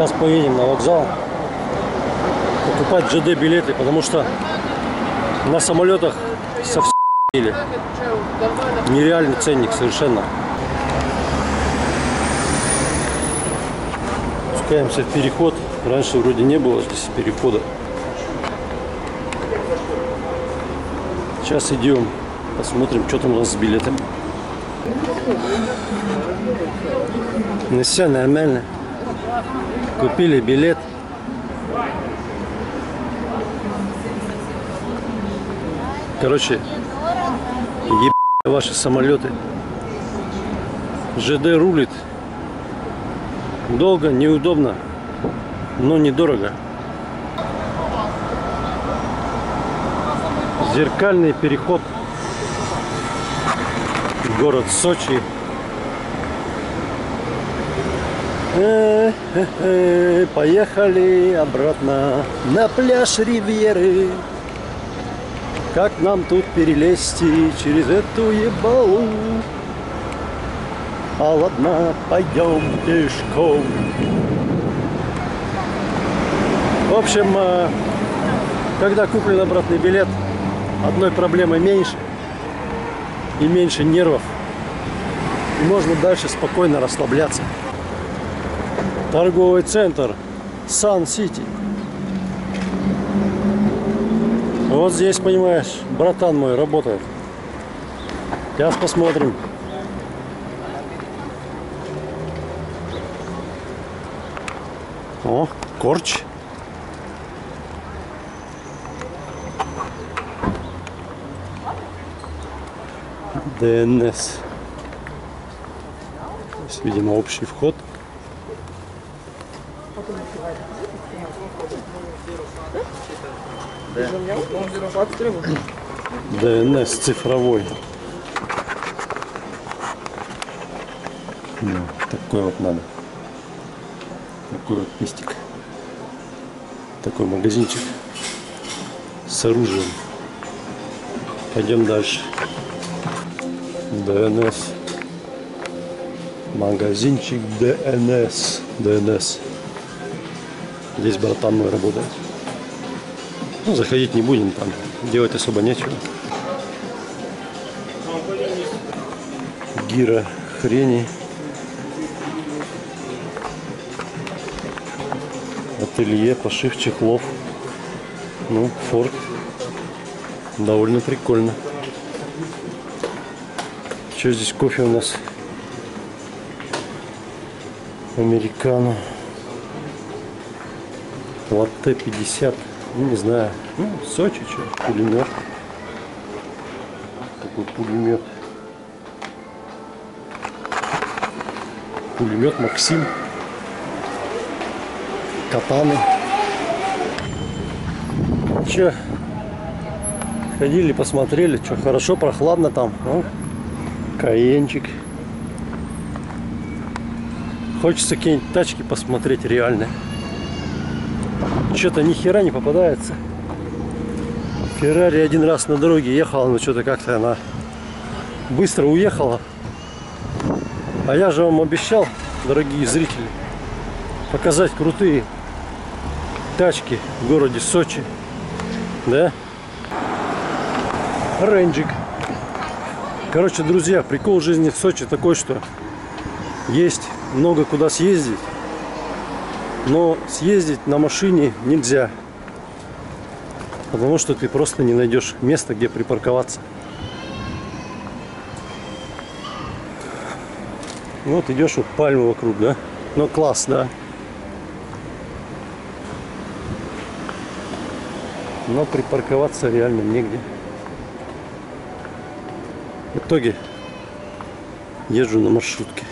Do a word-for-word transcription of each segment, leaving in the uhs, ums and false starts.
Сейчас поедем на вокзал покупать джи ди билеты, потому что на самолетах совсем нереальный ценник совершенно. Спускаемся в переход. Раньше вроде не было здесь перехода. Сейчас идем, посмотрим, что там у нас с билетами. Ну все нормально. Купили билет. Короче, еб ваши самолеты. джи ди рулит. Долго, неудобно, но недорого. Зеркальный переход. Город Сочи. Э -э -э, поехали обратно на пляж Ривьеры. Как нам тут перелезть через эту ебалу? А ладно, пойдем пешком. В общем, когда куплен обратный билет, одной проблемы меньше и меньше нервов. И можно дальше спокойно расслабляться. Торговый центр Сан-Сити. Вот здесь, понимаешь, братан мой работает. Сейчас посмотрим. О, корч. дэ эн эс. То есть, видимо, общий вход. дэ эн эс цифровой. Ну, такой вот надо. Такой вот пестик. Такой магазинчик с оружием. Пойдем дальше. дэ эн эс. Магазинчик дэ эн эс. дэ эн эс. Здесь братан мой работает. Ну, заходить не будем, там делать особо нечего. Гира хрени. Ателье, пошив чехлов. Ну, Форд. Довольно прикольно. Что здесь кофе у нас? Американо. Латте пятьдесят. Ну, не знаю. Ну, Сочи, что? Пулемет. Такой пулемет. Пулемет Максим. Катаны. Че? Ходили, посмотрели, что хорошо, прохладно там. О, каенчик. Хочется какие-нибудь тачки посмотреть реально. Что-то ни хера не попадается. Феррари один раз на дороге ехала, но что-то как-то она быстро уехала. А я же вам обещал, дорогие зрители, показать крутые тачки в городе Сочи. Да? Ренджик. Короче, друзья, прикол жизни в Сочи такой, что есть много куда съездить, но съездить на машине нельзя, потому что ты просто не найдешь места, где припарковаться. Вот идешь, вот пальмы вокруг, да? Ну класс, да? Но припарковаться реально негде. В итоге езжу на маршрутке.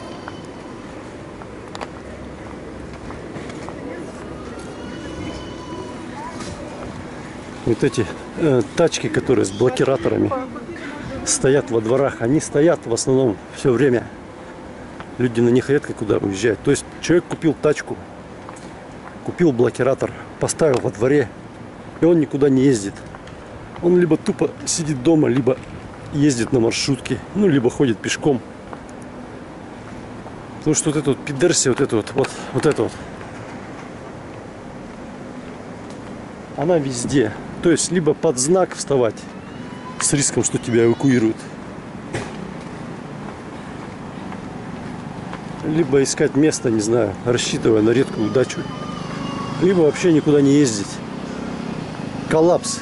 Вот эти э, тачки, которые с блокираторами стоят во дворах, они стоят в основном все время. Люди на них редко куда уезжают. То есть человек купил тачку, купил блокиратор, поставил во дворе, и он никуда не ездит. Он либо тупо сидит дома, либо ездит на маршрутке, ну, либо ходит пешком. Потому что вот эта вот пидерсия, вот это вот, вот, вот это вот, она везде. То есть, либо под знак вставать с риском, что тебя эвакуируют, либо искать место, не знаю, рассчитывая на редкую удачу, либо вообще никуда не ездить. Коллапс.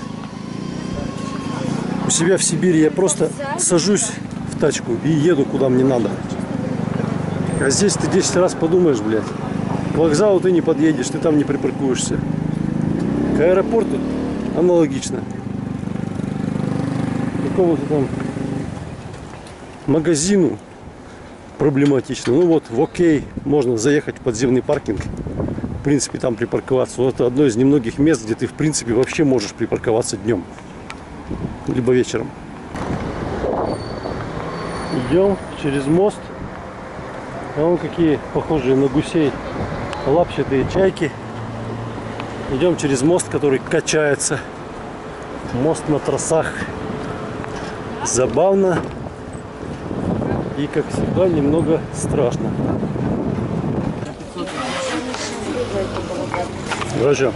У себя в Сибири я просто сажусь в тачку и еду куда мне надо. А здесь ты десять раз подумаешь, блядь. К вокзалу ты не подъедешь, ты там не припаркуешься. К аэропорту аналогично. К какому-то там магазину проблематично. Ну вот, в Окей можно заехать в подземный паркинг. В принципе, там припарковаться. Вот это одно из немногих мест, где ты, в принципе, вообще можешь припарковаться днем. Либо вечером. Идем через мост. А вон какие похожие на гусей лапчатые чайки. Идем через мост, который качается. Мост на тросах. Забавно. И, как всегда, немного страшно. Короче,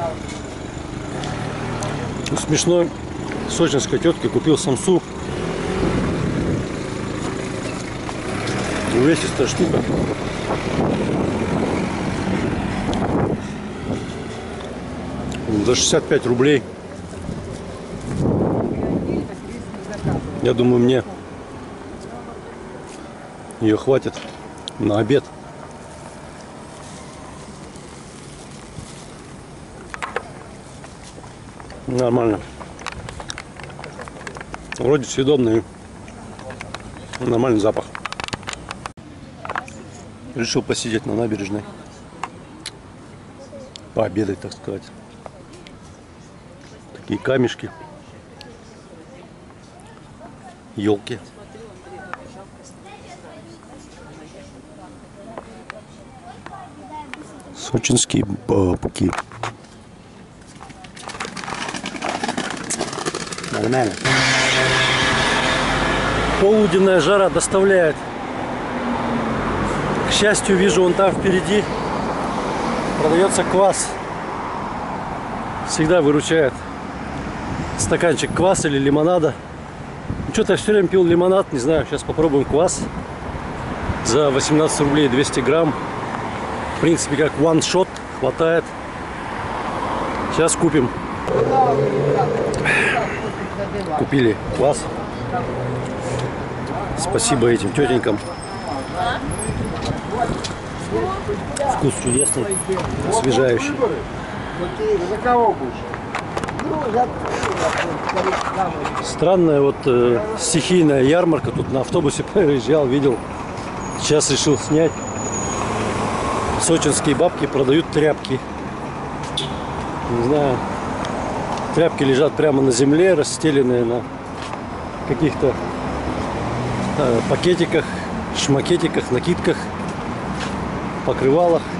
у смешной сочинской тетки купил самсу. Увесистая штука. За шестьдесят пять рублей. Я думаю, мне ее хватит на обед. Нормально. Вроде съедобный. Нормальный запах. Решил посидеть на набережной. Пообедать, так сказать. Такие камешки. Елки. Сочинские бабки. Нормально. Полуденная жара доставляет. К счастью, вижу, вон там впереди продается квас. Всегда выручает стаканчик кваса или лимонада. Что-то я все время пил лимонад, не знаю, сейчас попробуем квас. За восемнадцать рублей двести грамм. В принципе, как one-shot хватает. Сейчас купим. Купили квас. Спасибо этим тетенькам. Вкус чудесный, освежающий. Странная вот э, стихийная ярмарка. Тут на автобусе проезжал, видел. Сейчас решил снять. Сочинские бабки продают тряпки. Не знаю. Тряпки лежат прямо на земле, расстеленные на каких-то э, пакетиках, шмакетиках, накидках, покрывалах.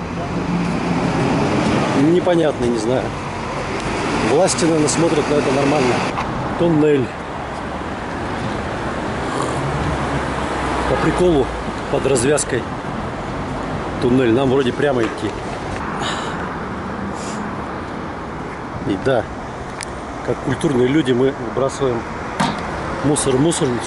Непонятно, не знаю. Власти, наверное, смотрят на это нормально. Туннель. По приколу, под развязкой. Туннель. Нам вроде прямо идти. И да, как культурные люди мы выбрасываем мусор в мусорницу.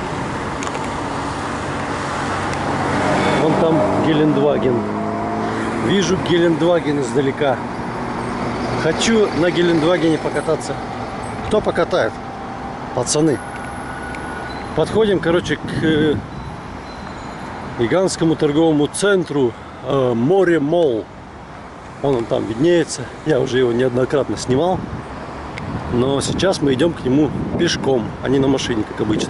Вон там Гелендваген. Вижу Гелендваген издалека. Хочу на Гелендвагене покататься. Кто покатает? Пацаны. Подходим, короче, к гигантскому торговому центру э, Море Молл. Он, он там виднеется. Я уже его неоднократно снимал. Но сейчас мы идем к нему пешком, а не на машине, как обычно.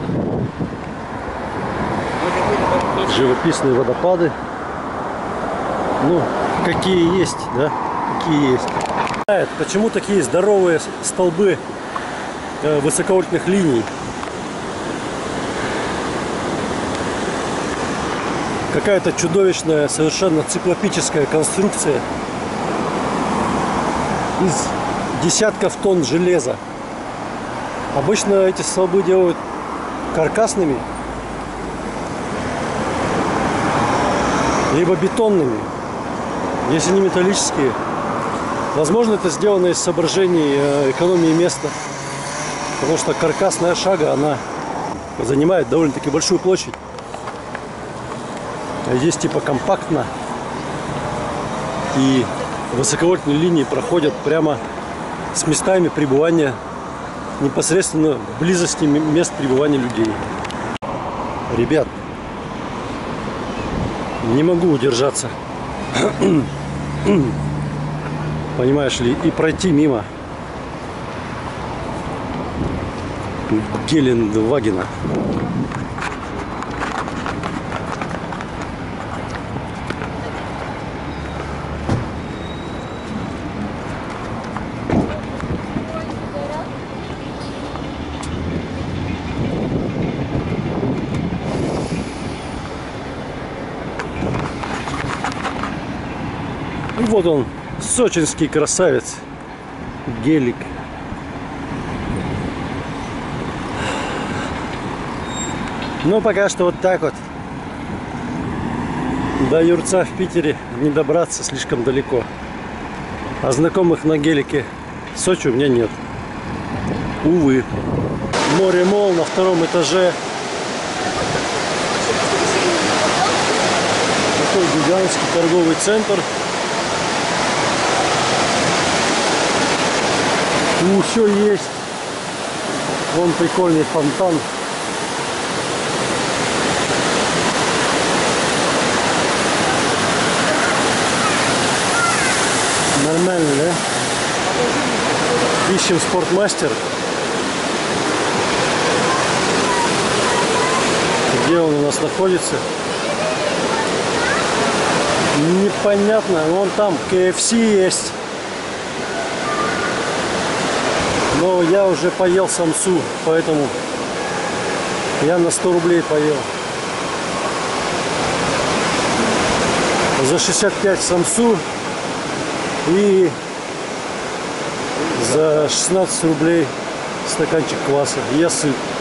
Живописные водопады. Ну, какие есть, да? Какие есть. Почему такие здоровые столбы э, высоковольтных линий? Какая-то чудовищная, совершенно циклопическая конструкция из десятков тонн железа. Обычно эти столбы делают каркасными, либо бетонными. Если не металлические, Возможно, это сделано из соображений экономии места. Потому что каркасная шага, она занимает довольно-таки большую площадь. А здесь типа компактно. И высоковольтные линии проходят прямо с местами пребывания, непосредственно в близости мест пребывания людей. Ребят, не могу удержаться, понимаешь ли, и пройти мимо Гелендвагена. И вот он, сочинский красавец, гелик. Ну, пока что вот так вот. До Юрца в Питере не добраться, слишком далеко. А знакомых на гелике в Сочи у меня нет. Увы. Море-молл на втором этаже. Такой гигантский торговый центр. И еще есть вон прикольный фонтан. Нормально, да? Ищем спортмастер. Где он у нас находится? Непонятно. Вон там кей эф си есть. Но я уже поел самсу, поэтому я на сто рублей поел. За шестьдесят пять самсу и за шестнадцать рублей стаканчик кваса. Я сыт.